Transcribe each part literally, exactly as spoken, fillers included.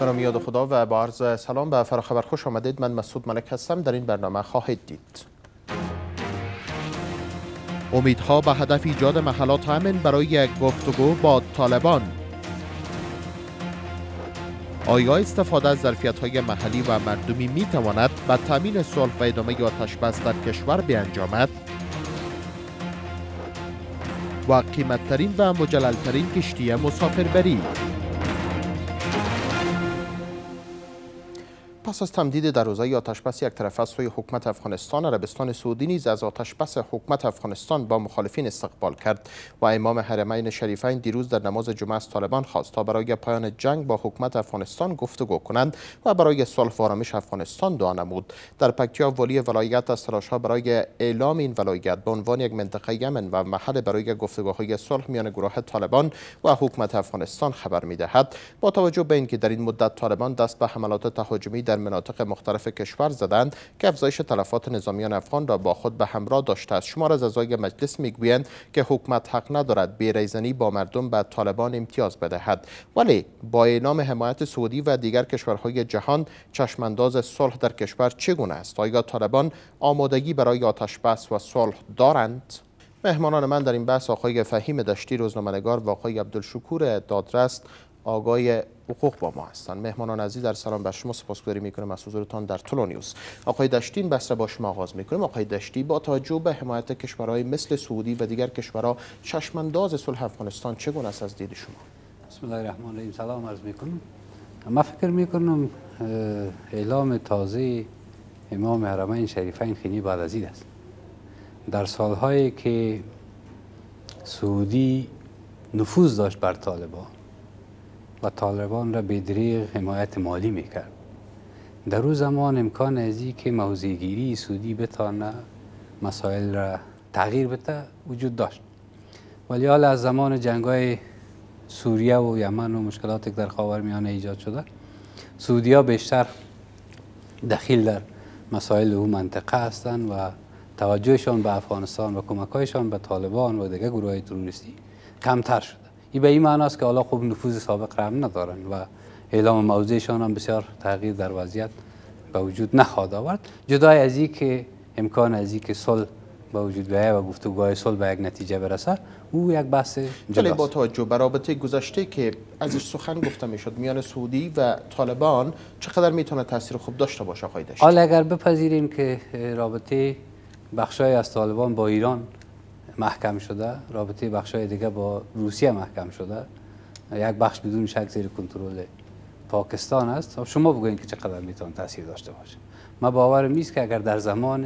به نام یاد خدا و با عرض سلام به فراخبر خوش آمدید. من مسعود ملک هستم. در این برنامه خواهید دید امیدها به هدف ایجاد محلات امن برای گفتگو با طالبان. آیا استفاده از ظرفیت‌های محلی و مردمی می‌تواند به تامین صلح و ادامه آتش بس در کشور بیانجامد؟ و قیمت‌ترین و مجلل‌ترین کشتی مسافربری. پس از تمدید در روزه آتشبس یک طرفه سوی حکومت افغانستان، عربستان سعودی نیز از آتشبس حکومت افغانستان با مخالفین استقبال کرد و امام حرمین شریفین دیروز در نماز جمعه از طالبان خواست تا برای پایان جنگ با حکومت افغانستان گفتگو کنند و برای صلح و آرامش افغانستان دعا نمود. در پکتیا والی ولایت از تلاش‌ها برای اعلام این ولایت به عنوان یک منطقه امن و محل برای گفتگوهای صلح میان گروه طالبان و حکومت افغانستان خبر می‌دهد. با توجه به اینکه در این مدت طالبان دست به حملات تهاجمی در مناطق مختلف کشور زدند که افزایش تلفات نظامیان افغان را با خود به همراه داشته است، شمار از اعضای مجلس میگویند که حکومت حق ندارد بی‌ریزنی با مردم به طالبان امتیاز بدهد، ولی با اعلام حمایت سعودی و دیگر کشورهای جهان چشمانداز صلح در کشور چگونه است؟ آیا طالبان آمادگی برای آتشبس و صلح دارند؟ مهمانان من در این بحث آقای فهیم دشتی روزنامه‌نگار و آقای عبدالشکور دادرست آقای حقوق با ما هستند. مهمانان عزیز در سلام بر شما، سپاسگزاری میکنم از حضورتان در طلو نیوز. آقای دشتی، این بحث را با شما آغاز میکنیم. آقای دشتی، با توجه به حمایت کشورهای مثل سعودی و دیگر کشورها چشمانداز صلح افغانستان چگونه است از دید شما؟ بسم الله الرحمن الرحیم. سلام عرض میکنم. من فکر میکنم اعلام تازه امام حرمین شریفین خیلی بعد از عید است. در سالهایی که سعودی نفوذ داشت بر طالبان و طالبان را به دریغ حمایت مالی میکرد، در او زمان امکان ازی که موضع‌گیری سعودی بتانه مسائل را تغییر بده وجود داشت، ولی حالا از زمان جنگ‌های سوریه و یمن و مشکلاتی که در خاورمیانه ایجاد شده، سعودی‌ها بیشتر دخیل در مسائل او منطقه هستند و توجهشان به افغانستان و کمک‌هایشان به طالبان و دیگر گروه‌های تروریستی کمتر شده. این به این معنی است که حالا خوب نفوذ سابق را هم ندارند و اعلام موضعشان هم بسیار تغییر در وضعیت به وجود نخواهد آورد، جدای از این که امکان از این که صلح به وجود بیاید و گفتگوهای صلح به یک نتیجه برسه، او یک بحث جداست. ولی با توجه به رابطه گذشته که ازش سخن گفته میشد میان سعودی و طالبان، چقدر میتونه تاثیر خوب داشته باشه آقای دشتی؟ حالا اگر بپذیریم که رابطه بخشای از طالبان با ایران محکم شده، رابطه بخشای دیگه با روسیه محکم شده، یک بخش بدون شک زیر کنترل پاکستان است، شما بگویید که چقدر میتونه تاثیر داشته باشه. من باورم نیست که اگر در زمان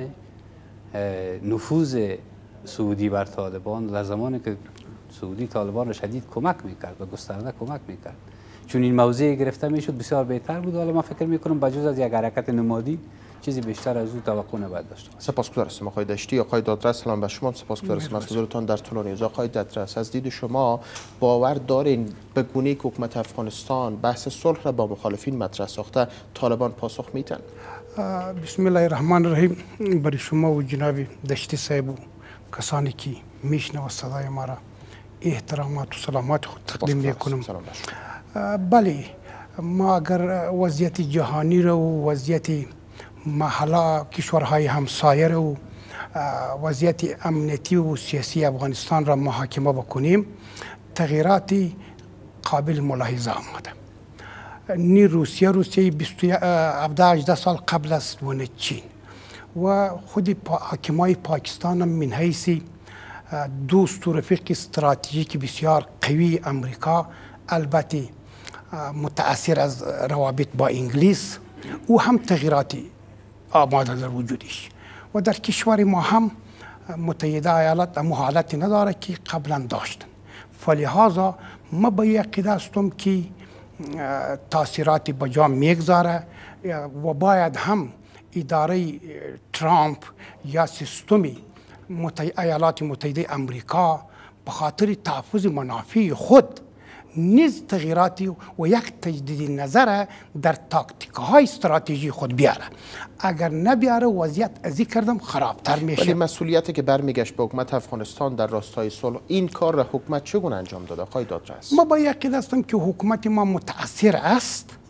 نفوذ سعودی بر طالبان، در زمانی که سعودی طالبان را شدید کمک میکرد و گسترده کمک میکرد، چون این موضوع گرفته میشد بسیار بهتر بود. حالا من فکر میکنم بجز از یک حرکت نمادی چیزی بیشتر از او توقع نباید داشته باشیم. سپاسگزار هستم آقای دشتی. آقای دادرست، سلام به شما. سپاسگزار هستم از حضورتان در طلو نیوز. آقای دادرست، از دید شما باور دارین به گونه‌ای که حکومت افغانستان بحث صلح را با مخالفین مطرح ساخته، طالبان پاسخ میتن؟ بسم الله الرحمن الرحیم. برای شما و جناب دشتی صاحب و کسانی که میشنوند صدای ما را احترامات و سلامات خود تقدیم میکنم. بله، ما اگر وضعیت جهانی را و وضعیت محلا کشورهای همسایه و وضعیت امنیتی و سیاسی افغانستان را محاکمه بکنیم، تغییراتی قابل ملاحظه آمده. نی روسیه روسیه هفده هجده سال قبل است و نه چین و خود حاکمای پاکستان هم من حیث دوست و رفیق استراتژیک بسیار قوی امریکا، البته متأثر از روابط با انگلیس، او هم تغییراتی آماده در وجودش و در کشور ما هم متحده ایالات هم حالتی نداره که قبلا داشتن. فلحاظا ما به یقین هستم که تاثیراتی به جا میگذاره و باید هم اداره ترامپ یا سیستم ایالات متحده امریکا به خاطر تحفظ منافع خود نیز تغییراتی و یک تجدید نظر در تاکتیک های استراتژی خود بیاره. اگر نبیاره وضعیت ازی کردم خرابتر میشه. ولی مسئولیتی که برمیگشت به حکومت افغانستان در راستای صلح، این کار را حکومت چگونه انجام داده آقای دادرست؟ ما با یقین هستم که حکومت ما متأثر است،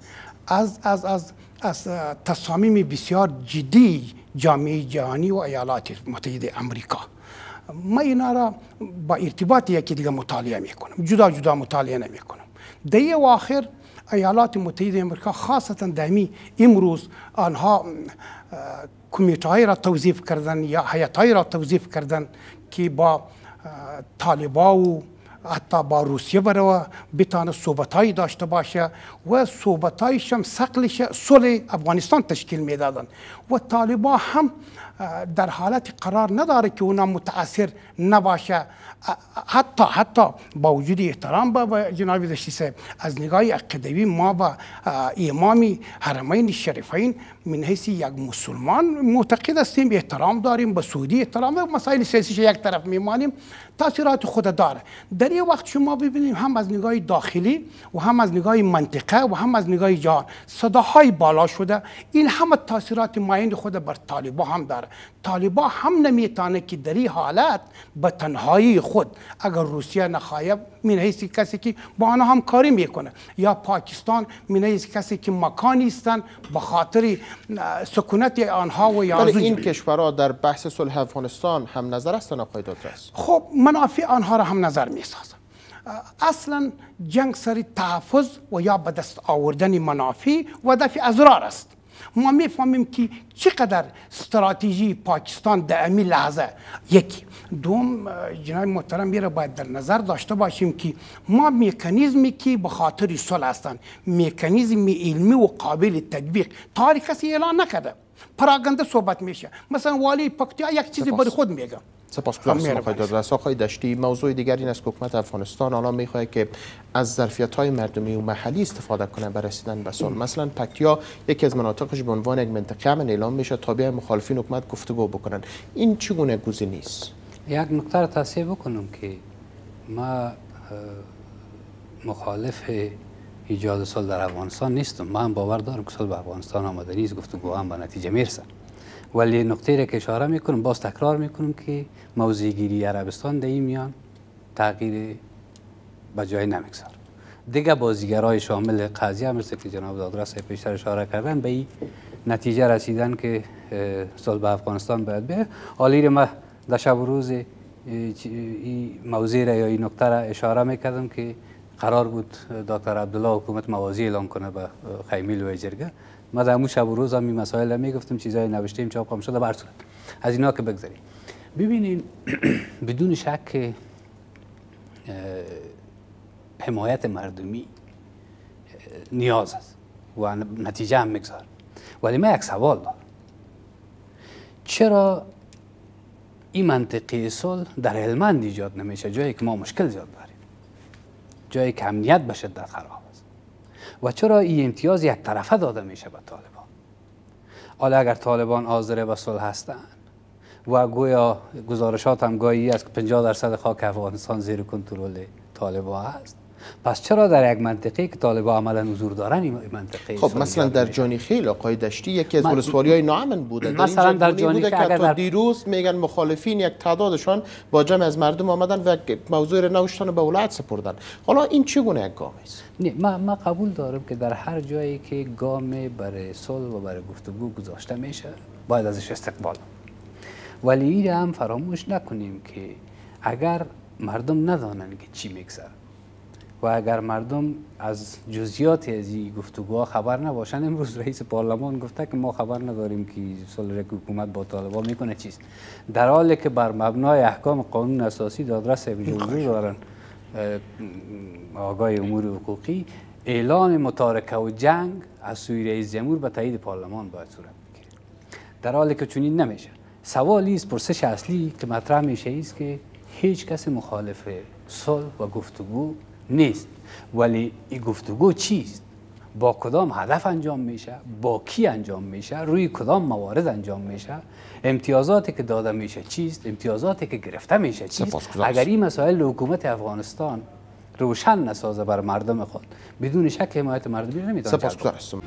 از از از از تصامیم بسیار جدی جامعه جهانی و ایالات متحده امریکا. من اینا را با ارتباط یکی دیگه مطالعه میکنم، جدا جدا مطالعه نمیکنم. در و آخر ایالات متحده امریکا خاصتا دمی امروز آنها کمیته های را توظیف کردن یا هیئت های را توظیف کردن که با طالبان و حتی با روسیه برای بتانه صحبتهایی داشته باشه و صحبتهایش هم سقلش صلح افغانستان تشکیل میدادن و طالبان هم در حالت قرار نداره که اونا متاثر نباشه. حتی حتی با وجود احترام به جناب دشتی صاحب، از نگاه عقیدوی ما با امام حرمین شریفین من حیث یک مسلمان معتقد هستیم، احترام داریم، به سعودی احترام داریم، مسائل سیاسیش یک طرف میمانیم، تاثیرات خود داره. در این وقت شما ببینیم هم از نگاه داخلی و هم از نگاه منطقه و هم از نگاه جهان صداهای بالا شده. این همه تاثیرات مایند خود بر طالبان هم داره. طالبان هم نمیتونه که در این حالت به تنهایی خود اگر روسیه نخواهد من حیث کسی که با آنها همکاری میکنه یا پاکستان من حیث کسی که مکانی هستند به خاطر سکونت آنها و یا این کشورها در بحث صلح افغانستان هم نظر هستند آقای دادرس؟ خب منافع آنها را هم نظر میسازم. اصلا جنگ سر تحفظ و یا به دست آوردن منافع و دفع اضرار است. ما میفهمیم که چقدر استراتژی پاکستان در امی لحظه یکی دوم جناب محترم میره باید در نظر داشته باشیم که ما مکانیزمی که به خاطر صلح هستند، مکانیزم علمی و قابل تطبیق تاریخ کسی اعلان نکرده، پراگنده صحبت میشه. مثلا والی پکتیا یک چیزی برای خود میگه. سپاسگزارم آقای دادرس. آقای دشتی، موضوع دیگر این است که حکومت افغانستان الان میخواهد که از ظرفیت‌های مردمی و محلی استفاده کنه برای رسیدن به صلح. مثلا پکتیا یکی از مناطقش به عنوان یک منطقه امن اعلام میشه تا بیا مخالفین حکومت گفتگو بکنن. این چگونه گزینه است؟ یک نکته را توصیه بکنم که ما مخالف ایجاد صلح در افغانستان نیستم. من باور دارم که صلح به افغانستان آمده نیست، گفتگو هم به نتیجه میرسه. ولی نقطه را که اشاره میکنم، باز تکرار میکنم که موضع گیری عربستان در این میان تغییر به جای نمیگذار. دیگه بازیگرای شامل قضیه مثل که جناب دادرس پیشتر اشاره کردن به این نتیجه رسیدن که صلح به افغانستان باید بیاید. حالی ما در شب و روز این موضوع را یا این نکته را اشاره میکردم که قرار بود دکتر عبدالله حکومت موازی اعلام کنه به خیمه لوی جرگه. ما در همون شب و روز هم این مسائل را میگفتم، چیزای نوشتیم چاپ هم شده. برصورت از اینا که بگذاریم، ببینین بدون شک حمایت مردمی نیاز است و نتیجه هم میگذار. ولی من یک سوال دارم، چرا این منطقه صلح در هلمند ایجاد نمیشه، جایی که ما مشکل زیاد داریم، جایی که امنیت به شدت خراب است؟ و چرا این امتیاز یک طرفه داده میشه به طالبان؟ حالا اگر طالبان حاضر به صلح هستند و گویا گزارشات هم گاهی است که پنجاه درصد خاک افغانستان زیر کنترل طالبان است، پس چرا در یک منطقه که طالبان عملا حضور دارن این منطقه؟ خب مثلا در جانی خیل آقای دشتی یکی از ولسوالی‌های ناامن بوده. مثلا در جانی خیل اگر تا دیروز میگن مخالفین یک تعدادشان با جمع از مردم آمدن و موضوع را نوشتن به ولایت سپردن. حالا این چگونه یک گام است؟ نه، ما ما قبول دارم که در هر جایی که گام برای صلح و برای گفتگو گذاشته میشه باید ازش استقبال. ولی این هم فراموش نکنیم که اگر مردم ندانند که چی میگذره و اگر مردم از جزئیات از این گفتگوها خبر نباشن، امروز رئیس پارلمان گفته که ما خبر نداریم که صلح که حکومت با طالبان میکنه چیست، در حالی که بر مبنای احکام قانون اساسی دادرس حضور دارن آقای امور حقوقی، اعلان متارکه و جنگ از سوی رئیس جمهور به تایید پارلمان باید صورت بگیره، در حالی که چنین نمیشه. سوالی است، پرسش اصلی که مطرح میشه است که هیچ کسی مخالف صلح و گفتگو نیست، ولی این گفتگو چیست؟ با کدام هدف انجام میشه؟ با کی انجام میشه؟ روی کدام موارد انجام میشه؟ امتیازاتی که داده میشه چیست؟ امتیازاتی که گرفته میشه چیست؟ اگر این مسائل حکومت افغانستان روشن نسازه بر مردم خود، بدون شک حمایت مردمی نمیتونه. سپاسگزارم.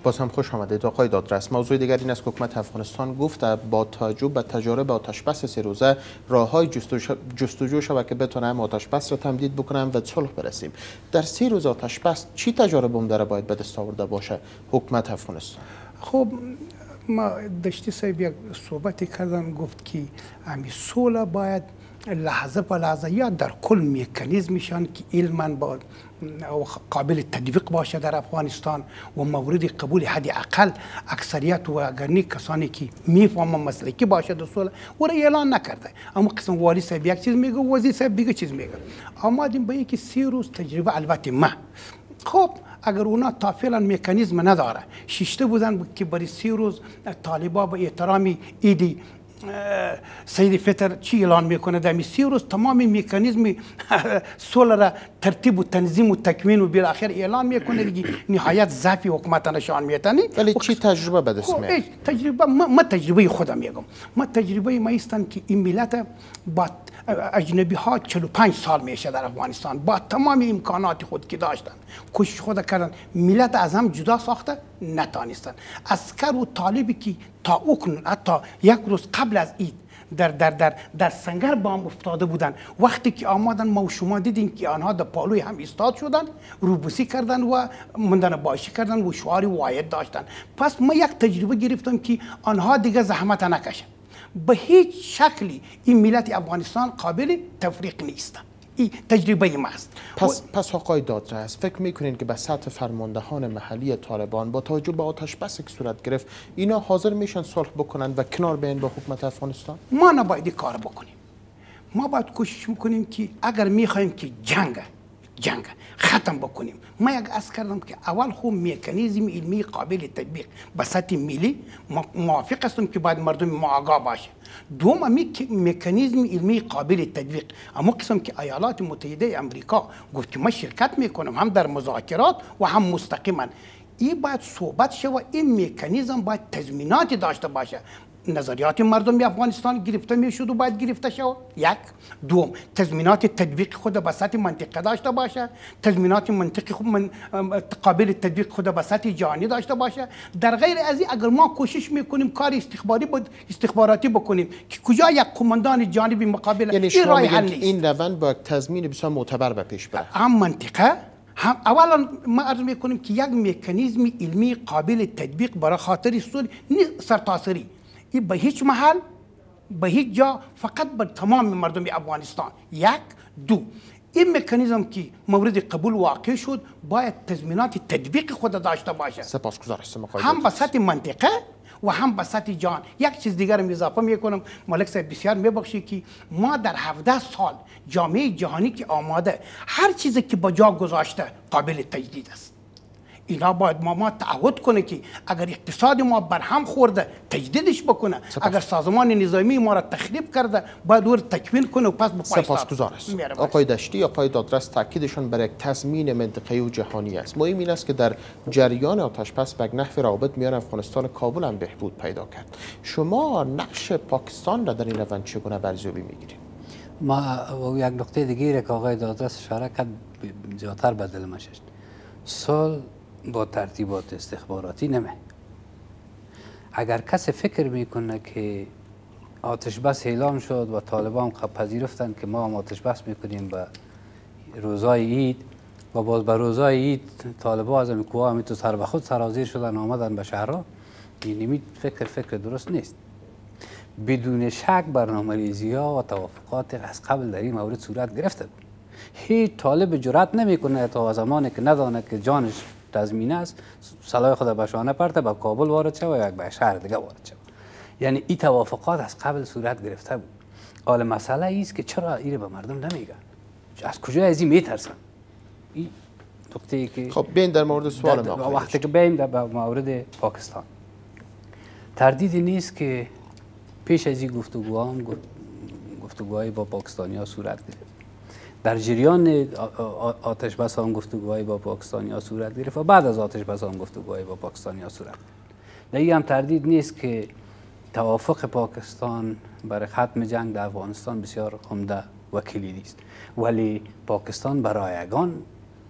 باز هم خوش آمدید آقای دادرس. موضوع دیگر این است که حکومت افغانستان گفت با توجه به تجارب آتشبس سه روزه راههای جستجو شود که بتونیم آتشبس را تمدید بکنیم و صلح برسیم. در سه روز آتشبس چی تجارب هم داره باید به دست آورده باشه حکومت افغانستان؟ خب ما دشتی صاحب یک صحبتی کردن، گفت که امی صلح باید لحظه به لحظه یا در کل مکانیزمشان که علما با قابل تطبیق باشه در افغانستان و مورد قبول حد اقل اکثریت و اگر کسانی که میفهمن مسلکی باشه در صلح و را اعلان نکرده. اما قسم والی صاحب یک چیز میگه و وزیر صاحب دیگه چیز میگه. آمدیم به اینکه سی روز تجربه، البته ما خب اگر اونا تا فعلا مکانیزم نداره، شیشته بودن که برای سی روز طالبا به احترامی ایدی سید فطر چی اعلان میکنه در سی روز تمام مکانیزم صلح را ترتیب و تنظیم و تکوین و بالاخره اعلان میکنه دیگه نهایت ضعف حکومت نشان میده. ولی چی تجربه به دست میاد؟ تجربه ما تجربه خودم میگم، ما تجربه ما استن که این ملت با اجنبی ها چهل و پنج سال میشه در افغانستان با تمام امکانات خود که داشتن کوشش خود کردن، ملت از هم جدا ساخته نتانستن. عسکر و طالبی که تا اکنون حتی یک روز قبل از عید در در در در سنگر بام افتاده بودن، وقتی که آمدن ما و شما دیدیم که آنها در پالوی هم ایستاد شدن، روبوسی کردن و مندن باشی کردن و شعار واحد داشتن. پس ما یک تجربه گرفتم که آنها دیگه زحمت نکشن. به هیچ شکلی این ملت افغانستان قابل تفریق نیستن. این تجربه ما است. پس پس آقای دادرس فکر میکنین که به سطح فرماندهان محلی طالبان با توجه به آتشبسی که صورت گرفت اینا حاضر میشن صلح بکنن و کنار بیان با حکومت افغانستان؟ ما نباید کار بکنیم. ما باید کوشش میکنیم که اگر میخوایم که جنگ جنگ ختم بکنیم، ما یک از کردم که اول خوب مکانیزم علمی قابل تطبیق به سطح ملی موافق هستم که باید مردم ما آگاه باشه. دوم مکانیزم علمی قابل تطبیق اما قسم که ایالات متحده امریکا گفت که ما شرکت میکنم هم در مذاکرات و هم مستقیما، این باید صحبت شه و این مکانیزم باید تضمیناتی داشته باشه. نظریات مردم افغانستان گرفته میشد و باید گرفته شود. یک. دوم تضمینات تطبیق خود به سطح منطقه داشته باشه، تضمینات منطقی خود من قابل تطبیق خود به سطح جهانی داشته باشه. در غیر از این اگر ما کوشش میکنیم کار استخباری بود استخباراتی بکنیم که کجا یک قماندان جانبی مقابل، یعنی این راه حل نیست. این روند با تضمین بسیار معتبر به پیش بره. هم منطقه هم اولا ما عرض میکنیم که یک مکانیزم علمی قابل تطبیق برای خاطر صلح سرتاسری این به هیچ محل به هیچ جا، فقط به تمام مردم افغانستان. یک. دو، این مکانیزم که مورد قبول واقع شد باید تضمینات تطبیق خود داشته باشه. سپاسگزار هستم آقای هم به سطح منطقه و هم به سطح جهان. یک چیز دیگر هم اضافه میکنم، ملک صاحب بسیار میبخشید که ما در هفده سال جامعه جهانی که آماده هر چیزی که با جا گذاشته قابل تجدید است. اینا باید ما ما تعهد کنه که اگر اقتصاد ما برهم خورده تجدیدش بکنه، اگر سازمان نظامی ما را تخریب کرده باید او تکوین کنه و پس به پای سپاسگزار است. آقای دشتی، آقای دادرس تاکیدشان بر یک تضمین منطقه‌ای و جهانی است. مهم این است که در جریان آتشبس به نحو روابط میان افغانستان و کابل هم بهبود پیدا کرد. شما نقش پاکستان را در این روند چگونه ارزیابی میگیرید؟ ما یک نکته دیگه که آقای دادرس اشاره کرد زیادتر به دل من شد. صلح با ترتیبات استخباراتی نمه. اگر کسی فکر میکنه که آتش بس اعلام شد و طالبان پذیرفتند که ما هم آتش بس میکنیم به روزای عید و باز به روزای عید طالبان از امکوها همی تو سر به خود سرازیر شدن آمدن به شهرها، این فکر فکر درست نیست. بدون شک برنامه ریزی ها و توافقات از قبل در این مورد صورت گرفته بود. هیچ طالب جرأت نمیکنه تا زمانی که ندانه که جانش تضمین است سلاح خود به شانه پرته به کابل وارد شد و یک به شهر دیگه وارد شد. یعنی این توافقات از قبل صورت گرفته بود. حالا مسئله ایست که چرا این به مردم نمیگن؟ از کجا از این میترسن؟ این نکته ای که خب بین در مورد سوال ما وقتی که بین در مورد پاکستان تردیدی نیست که پیش از این گفتگوها هم گفتگوهای با پاکستانی ها صورت گرفت. در جریان آتش بس هم گفتگوهای با پاکستانی ها صورت گرفت و بعد از آتش بس هم گفتگوهای با پاکستانی ها صورت گرفت. در این هم تردید نیست که توافق پاکستان برای ختم جنگ در افغانستان بسیار عمده و کلیدی است، ولی پاکستان برای یگان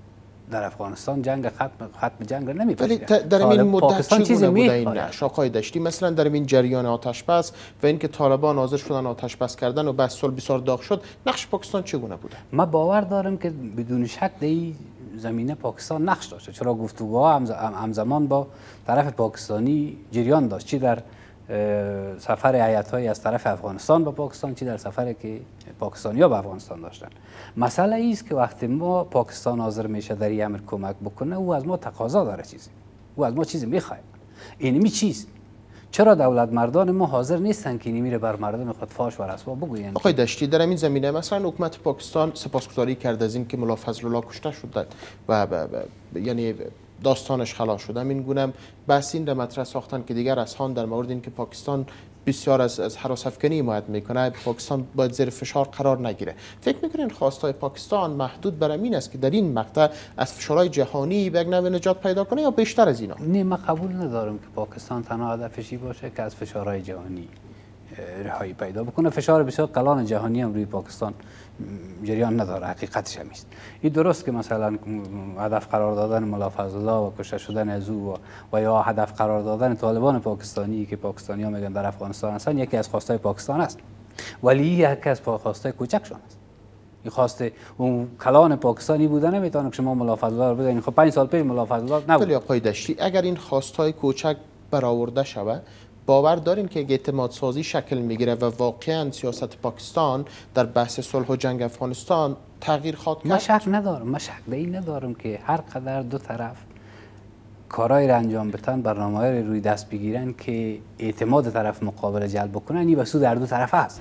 در افغانستان جنگ ختم ختم جنگ نمیپذیره. ولی در این مدت چگونه بوده این نقش آقای دشتی؟ مثلا در این جریان آتش بس و اینکه طالبان حاضر شدن آتش بس کردن و بس صلح بسیار داغ شد، نقش پاکستان چگونه بوده؟ ما باور دارم که بدون شک در این زمینه پاکستان نقش داشته، چرا گفتگوها همزمان با طرف پاکستانی جریان داشت، چی در سفر هیئت‌های از طرف افغانستان به پاکستان، چی در سفر که پاکستانی‌ها به افغانستان داشتن. مسئله ایست که وقتی ما پاکستان حاضر میشه در این امر کمک بکنه، او از ما تقاضا داره، چیزی او از ما چیزی میخواد. اینمی چیست؟ چرا دولت مردان ما حاضر نیستن که میره بر مردم خود فاش و رسوا بگوین؟ آقای دشتی در این زمینه مثلا حکومت پاکستان سپاسگزاری کرد از این که ملا فضل الله کشته شد و یعنی داستانش خلاص شد. این گونه بحث این را مطرح ساختن که دیگر اصحان در مورد اینکه پاکستان بسیار از از هراس افکنی حمایت میکنه، پاکستان باید زیر فشار قرار نگیره. فکر میکنین خواستای پاکستان محدود بر این است که در این مقطع از فشارهای جهانی به یک نوع نجات پیدا کنه یا بیشتر از اینا؟ نه، من قبول ندارم که پاکستان تنها هدفشی باشه که از فشارهای جهانی رهایی پیدا بکنه. فشار بسیار کلان جهانی هم روی پاکستان جریان نداره، حقیقتش هم است. این درست که مثلا هدف قرار دادن ملا فضل الله و کشته شدن از او و, و یا هدف قرار دادن طالبان پاکستانی که پاکستانی ها میگن در افغانستان هستن یکی از خواستای پاکستان است، ولی یکی از خواستای کوچکشون است. این خواسته اون کلان پاکستانی بودن نمیتونه که شما ملا فضل الله رو بزنید. خب پنج سال پیش ملا فضل الله نبود. ولی آقای دشتی اگر این خواستای کوچک برآورده شود، باور دارین که اعتماد سازی شکل میگیره و واقعا سیاست پاکستان در بحث صلح و جنگ افغانستان تغییر خواهد کرد؟ من شک ندارم، من شک این ندارم که هر قدر دو طرف کارهای را انجام بدن، برنامه‌های روی دست بگیرن که اعتماد طرف مقابل جلب بکنن، این به سود هر دو طرف است.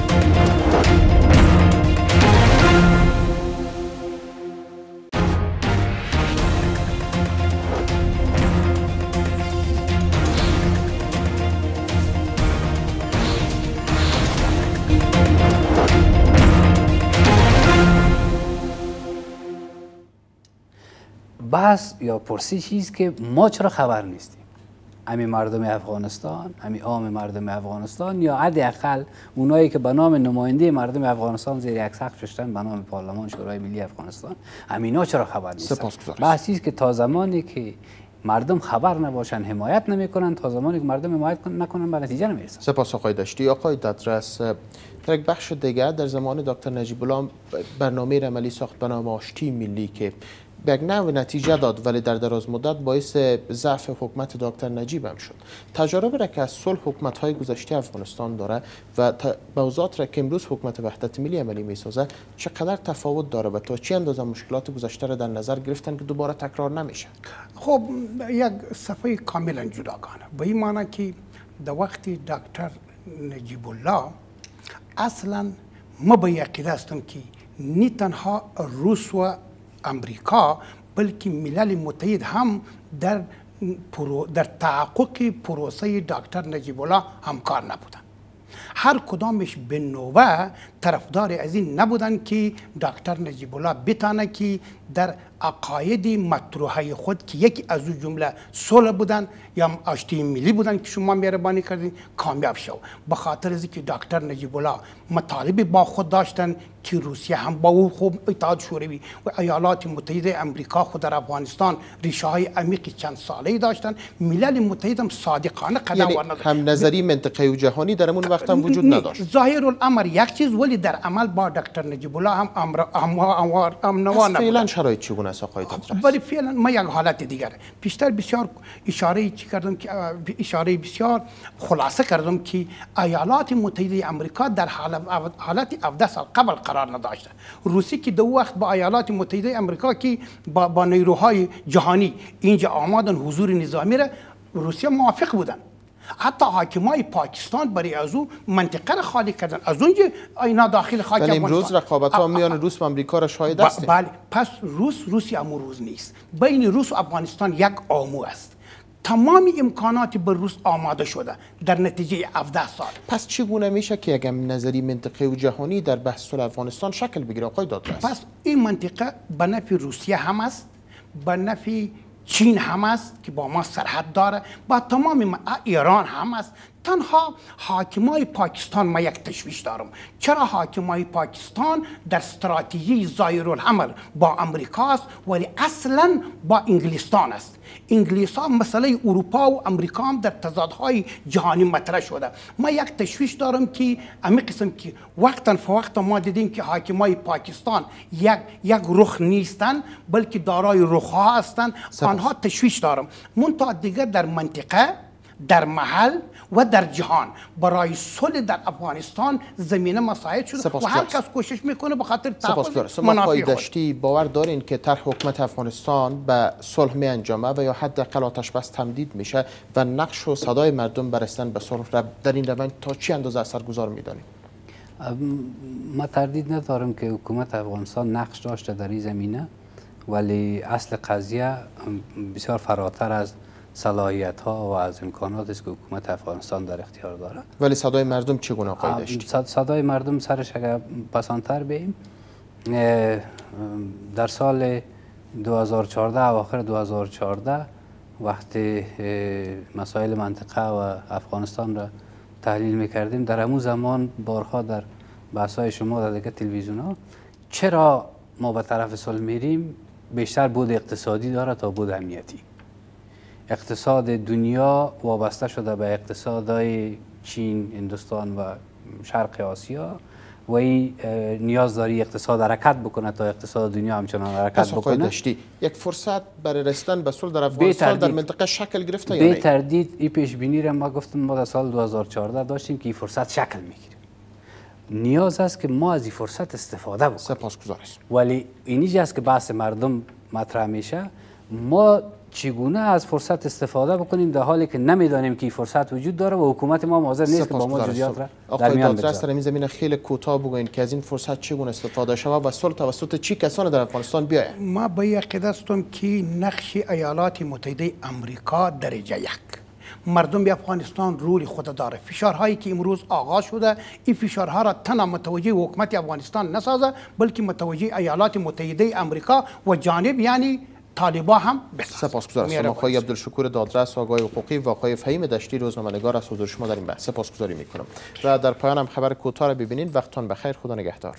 بحث یا پرسی چیز که ما چرا خبر نیستیم، همین مردم افغانستان، همین عام مردم افغانستان یا حداقل اونایی که به نام نماینده مردم افغانستان زیر یک سقف نشستن به نام پارلمان شورای ملی افغانستان، همینا چرا خبر نیستن؟ بحثی است که تا زمانی که مردم خبر نباشن حمایت نمیکنن، تا زمانی که مردم حمایت نکنن به نتیجه نمیرسن. سپاس آقای دشتی. آقای دادرس، در یک بخش دیگر در زمان دکتر نجیب الله برنامه عملی ساخت به نام آشتی ملی که به یک نوع نتیجه داد، ولی در دراز مدت باعث ضعف حکومت دکتر نجیب هم شد. تجربه را که از صلح حکومت‌های گذشته افغانستان داره و موضوعات را که امروز حکومت وحدت ملی عملی می‌سازه چقدر تفاوت داره و تا چه اندازه مشکلات گذشته را در نظر گرفتن که دوباره تکرار نمیشه؟ خب یک صفحه کاملا جداگانه، به این معنی که در وقتی دکتر نجیب الله اصلا ما به عقیده هستم که نه تنها روس و امریکا بلکه ملل متحد هم در پرو در تحقق پروسه دکتر نجیب الله همکار نبودند. هر کدامش به نوبه طرفدار از این نبودند که دکتر نجیب الله بتانه که در عقاید مطروحه خود که یکی از اون جمله صلح بودن یا آشتی ملی بودن که شما مهربانی کردین کامیاب شو. به خاطر از اینکه دکتر نجیب الله مطالب با خود داشتن که روسیه هم با او خوب اتحاد شوروی و ایالات متحده امریکا خود در افغانستان ریشه های عمیق چند ساله داشتن. ملل متحد هم صادقانه قدم یعنی ورنده هم نظری منطقه و جهانی در اون وقت هم وجود نداشت. ظاهر الامر یک چیز، ولی در عمل با دکتر نجیب الله هم امر اموار امنوا نبود. فعلا شرایط چگونه است آقای دادرس؟ ولی فعلا ما یک حالت دیگر پیشتر بسیار اشاره چی کردم که اشاره بسیار خلاصه کردم که ایالات متحده امریکا در حالت هفده سال قبل قرار نداشته. روسی که دو وقت با ایالات متحده امریکا که با, با نیروهای جهانی اینجا آمدن حضور نظامی را، روسیه موافق بودن. حتی حاکمای پاکستان برای از او منطقه را خالی کردن، از اونجا اینا داخل خاک افغانستان. امروز رقابت ها میان روس و امریکا را شاهد هستیم. بله، پس روس روسی امروز نیست، بین روس و افغانستان یک آمو است. تمام امکانات بر روس آماده شده در نتیجه هفده سال. پس چگونه میشه که یک نظری منطقه و جهانی در بحث صلح افغانستان شکل بگیره آقای دادرس؟ پس این منطقه به نفع روسیه هم است، به نفع چین هم است که با ما سرحد داره، با تمام ایران هم است، تنها حاکمای پاکستان ما یک تشویش دارم. چرا حاکمای پاکستان در استراتژی ظاهرالعمل با امریکاست ولی اصلا با انگلستان است. انگلیس‌ها مسئله اروپا و امریکا هم در تضادهای جهانی مطرح شده. ما یک تشویش دارم که امی قسم که وقتا فوقتا ما دیدیم که حاکمای پاکستان یک یک رخ نیستن بلکه دارای رخ‌ها هستند. آنها تشویش دارم. منتها دیگر در منطقه، در محل و در جهان برای صلح در افغانستان زمینه مساعد شده و هر کس کوشش میکنه به خاطر تحفظ منافع خود. دشتی باور دارین که طرح حکومت افغانستان به صلح می انجامه و یا حداقل آتش بس تمدید میشه و نقش و صدای مردم برستن به صلح را در این روند تا چی اندازه اثرگذار میدانیم؟ ما تردید ندارم که حکومت افغانستان نقش داشته در این زمینه، ولی اصل قضیه بسیار فراتر از صلاحیت ها و از امکانات است که حکومت افغانستان در اختیار داره. ولی صدای مردم چگونه آقای دشتی؟ صدای مردم سرش اگر پسانتر بیم، در سال دو هزار و چهارده اواخر دو هزار و چهارده وقتی مسائل منطقه و افغانستان را تحلیل میکردیم، در همون زمان بارها در بحث‌های شما در دیگه تلویزیون ها چرا ما به طرف صلح میریم بیشتر بود اقتصادی داره تا بود امنیتی. اقتصاد دنیا وابسته شده به اقتصادهای چین، هندوستان و شرق آسیا و این نیاز داری اقتصاد حرکت بکنه تا اقتصاد دنیا همچنان حرکت بکنه. داشتی یک فرصت برای رسیدن به صلح در افغانستان در منطقه شکل گرفته یا نه؟ به تردید این پیش بینی را ما گفتم ما در سال دو هزار و چهارده داشتیم که این فرصت شکل میگیره. نیاز است که ما از این فرصت استفاده بکنیم. سپاسگزارم. ولی اینی است که بحث مردم مطرح میشه، ما چگونه از فرصت استفاده بکنیم در حالی که نمیدانیم که این فرصت وجود داره و حکومت ما حاضر نیست که با ما جزئیات را در میان بگذاره. در این زمینه خیلی کوتاه بگوین که از این فرصت چگونه استفاده شود و صلح توسط چی کسان در افغانستان بیاید؟ ما به عقیده هستم که نقش ایالات متحده آمریکا درجه یک. مردم افغانستان رول خود داره. فشارهایی که امروز آغاز شده این فشارها را تنها متوجه حکومت افغانستان نسازه بلکه متوجه ایالات متحده آمریکا و جانب یعنی طالبان هم بسازه. سپاسگزارم. آقای عبدالشکور دادرس، آقای حقوقی و آقای فهیم دشتی روزنامه‌نگار از حضور شما در این بحث سپاسگزاری میکنم. و در پایان هم خبر کوتاه را ببینید. وقتتان بخیر. خدا نگهدار.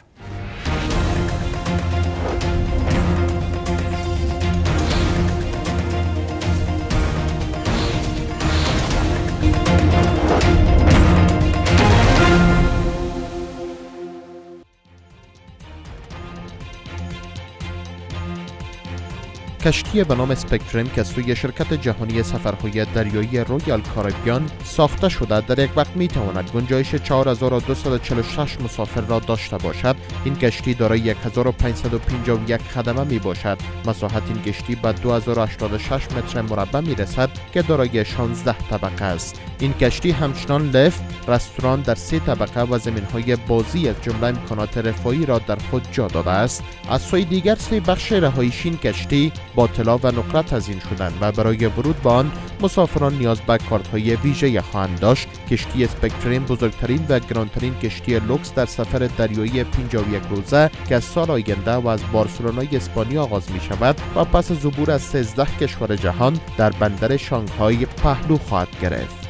کشتی به نام اسپکترم که سوی شرکت جهانی سفرهای دریایی رویال کاریبیان ساخته شده در یک وقت می تواند گنجایش چهار هزار و دویست و چهل و شش مسافر را داشته باشد. این کشتی دارای هزار و پانصد و پنجاه و یک خدمه می باشد. مساحت این کشتی به دو هزار و هشتاد و شش متر مربع می رسد که دارای شانزده طبقه است. این کشتی همچنان لفت، رستوران در سه طبقه و زمین‌های بازی از جمله امکانات رفاهی را در خود جا داده است. از سوی دیگر سه بخش رهایشی این کشتی با طلا و نقره تزیین شدند و برای ورود به آن مسافران نیاز به کارت‌های ویژه خواهند داشت. کشتی اسپکترم بزرگترین و گرانترین کشتی لوکس در سفر دریایی پنجاه و یک روزه که از سال آینده و از بارسلونای اسپانیا آغاز می شود و پس از عبور از سیزده کشور جهان در بندر شانگهای پهلو خواهد گرفت.